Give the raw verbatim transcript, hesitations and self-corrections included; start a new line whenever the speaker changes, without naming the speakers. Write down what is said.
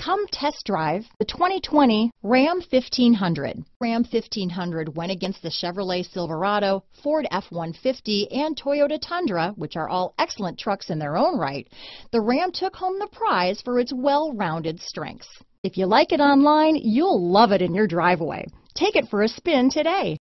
Come test drive the twenty twenty Ram fifteen hundred. Ram fifteen hundred went against the Chevrolet Silverado, Ford F one fifty, and Toyota Tundra, which are all excellent trucks in their own right. The Ram took home the prize for its well-rounded strengths. If you like it online, you'll love it in your driveway. Take it for a spin today.